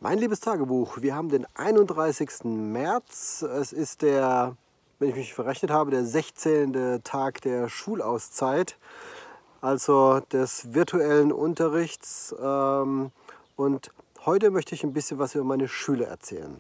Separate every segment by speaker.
Speaker 1: Mein liebes Tagebuch, wir haben den 31. März. Es ist der, wenn ich mich verrechnet habe, der 16. Tag der Schulauszeit, also des virtuellen Unterrichts. Und heute möchte ich ein bisschen was über meine Schüler erzählen.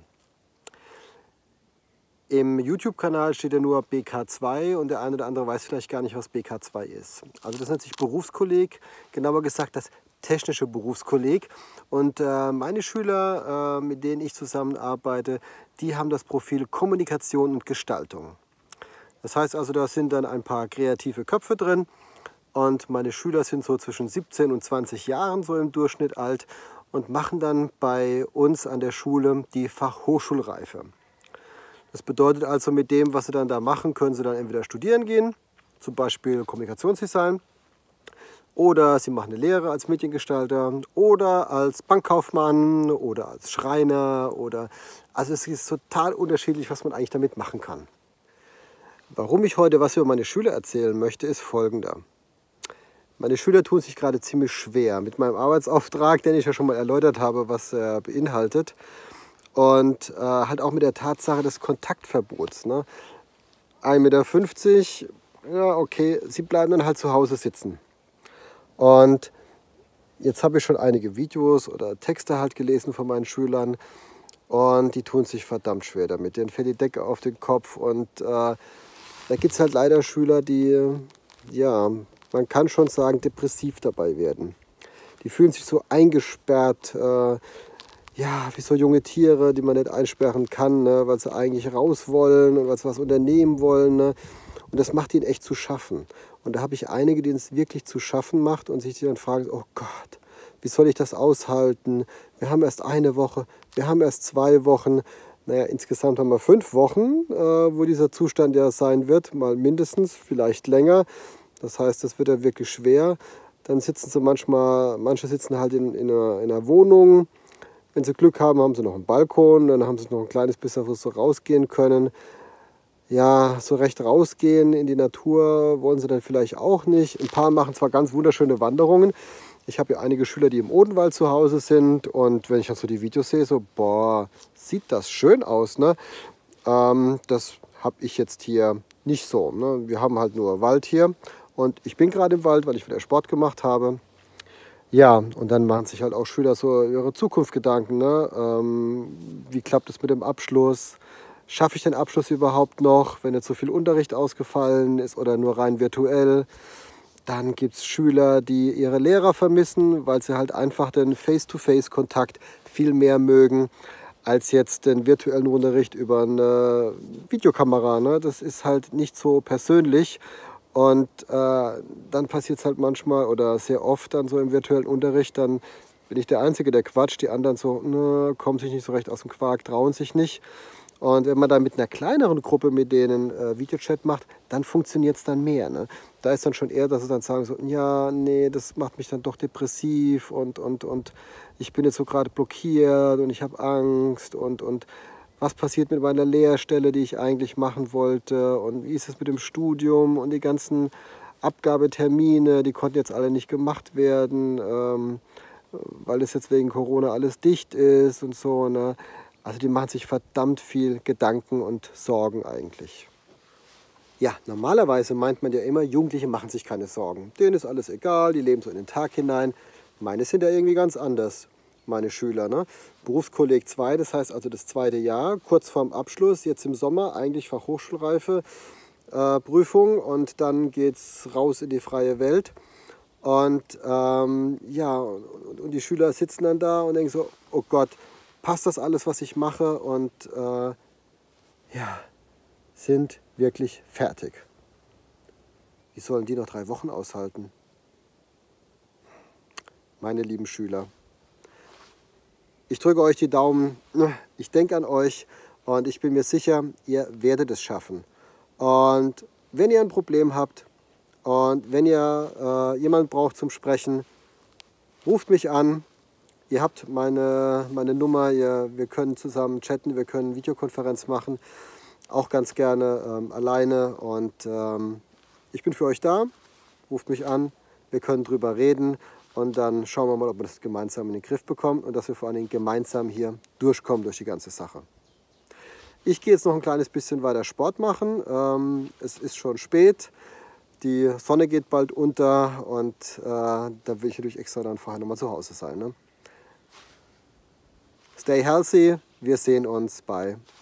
Speaker 1: Im YouTube-Kanal steht ja nur BK2 und der eine oder andere weiß vielleicht gar nicht, was BK2 ist. Also das nennt sich Berufskolleg, genauer gesagt das technische Berufskolleg. Und meine Schüler, mit denen ich zusammenarbeite, die haben das Profil Kommunikation und Gestaltung. Das heißt also, da sind dann ein paar kreative Köpfe drin und meine Schüler sind so zwischen 17 und 20 Jahren so im Durchschnitt alt und machen dann bei uns an der Schule die Fachhochschulreife. Das bedeutet also, mit dem, was sie dann da machen, können sie dann entweder studieren gehen, zum Beispiel Kommunikationsdesign, oder sie machen eine Lehre als Mediengestalter oder als Bankkaufmann oder als Schreiner. Also es ist total unterschiedlich, was man eigentlich damit machen kann. Warum ich heute was über meine Schüler erzählen möchte, ist folgender. Meine Schüler tun sich gerade ziemlich schwer mit meinem Arbeitsauftrag, den ich ja schon mal erläutert habe, was er beinhaltet. Und halt auch mit der Tatsache des Kontaktverbots. Ne? 1,50 Meter, ja okay, sie bleiben dann halt zu Hause sitzen. Und jetzt habe ich schon einige Videos oder Texte halt gelesen von meinen Schülern und die tun sich verdammt schwer damit. Denen fällt die Decke auf den Kopf und da gibt es halt leider Schüler, die, ja, man kann schon sagen, depressiv dabei werden. Die fühlen sich so eingesperrt, ja, wie so junge Tiere, die man nicht einsperren kann, ne, weil sie eigentlich raus wollen und weil sie was unternehmen wollen. Ne. Und das macht ihnen echt zu schaffen. Und da habe ich einige, denen es wirklich zu schaffen macht und sich dann fragen, oh Gott, wie soll ich das aushalten? Wir haben erst eine Woche, wir haben erst 2 Wochen. Naja, insgesamt haben wir 5 Wochen, wo dieser Zustand ja sein wird, mal mindestens, vielleicht länger. Das heißt, das wird ja wirklich schwer. Dann sitzen sie manche sitzen halt in einer Wohnung. Wenn sie Glück haben, haben sie noch einen Balkon, dann haben sie noch ein kleines bisschen, wo sie rausgehen können. Ja, so recht rausgehen in die Natur wollen sie dann vielleicht auch nicht. Ein paar machen zwar ganz wunderschöne Wanderungen. Ich habe ja einige Schüler, die im Odenwald zu Hause sind. Und wenn ich dann so die Videos sehe, so, boah, sieht das schön aus, ne? Das habe ich jetzt hier nicht so. Ne? Wir haben halt nur Wald hier. Und ich bin gerade im Wald, weil ich wieder Sport gemacht habe. Ja, und dann machen sich halt auch Schüler so ihre Zukunft Gedanken. Ne? Wie klappt es mit dem Abschluss? Schaffe ich den Abschluss überhaupt noch, wenn jetzt so viel Unterricht ausgefallen ist oder nur rein virtuell? Dann gibt es Schüler, die ihre Lehrer vermissen, weil sie halt einfach den Face-to-Face-Kontakt viel mehr mögen als jetzt den virtuellen Unterricht über eine Videokamera. Ne? Das ist halt nicht so persönlich. Und dann passiert es halt manchmal oder sehr oft dann so im virtuellen Unterricht, dann bin ich der Einzige, der quatscht, die anderen so, ne, kommen sich nicht so recht aus dem Quark, trauen sich nicht. Und wenn man dann mit einer kleineren Gruppe mit denen Videochat macht, dann funktioniert es dann mehr. Ne? Da ist dann schon eher, dass sie dann sagen so, ja, nee, das macht mich dann doch depressiv und ich bin jetzt so gerade blockiert und ich habe Angst und was passiert mit meiner Lehrstelle, die ich eigentlich machen wollte und wie ist es mit dem Studium und die ganzen Abgabetermine, die konnten jetzt alle nicht gemacht werden, weil es jetzt wegen Corona alles dicht ist und so. Ne? Also die machen sich verdammt viel Gedanken und Sorgen eigentlich. Ja, normalerweise meint man ja immer, Jugendliche machen sich keine Sorgen. Denen ist alles egal, die leben so in den Tag hinein. Meine sind ja irgendwie ganz anders. Meine Schüler. Ne? Berufskolleg 2, das heißt also das 2. Jahr, kurz vorm Abschluss, jetzt im Sommer, eigentlich Fachhochschulreife, Prüfung und dann geht es raus in die freie Welt. Und ja, und die Schüler sitzen dann da und denken so, oh Gott, passt das alles, was ich mache? Und ja, sind wirklich fertig. Wie sollen die noch 3 Wochen aushalten? Meine lieben Schüler. Ich drücke euch die Daumen, ich denke an euch und ich bin mir sicher, ihr werdet es schaffen. Und wenn ihr ein Problem habt und wenn ihr jemanden braucht zum Sprechen, ruft mich an. Ihr habt meine Nummer, wir können zusammen chatten, wir können Videokonferenz machen, auch ganz gerne alleine. Und ich bin für euch da, ruft mich an, wir können drüber reden. Und dann schauen wir mal, ob wir das gemeinsam in den Griff bekommen und dass wir vor allen Dingen gemeinsam hier durchkommen durch die ganze Sache. Ich gehe jetzt noch ein kleines bisschen weiter Sport machen. Es ist schon spät. Die Sonne geht bald unter und da will ich natürlich extra dann vorher nochmal zu Hause sein. Ne? Stay healthy. Wir sehen uns bei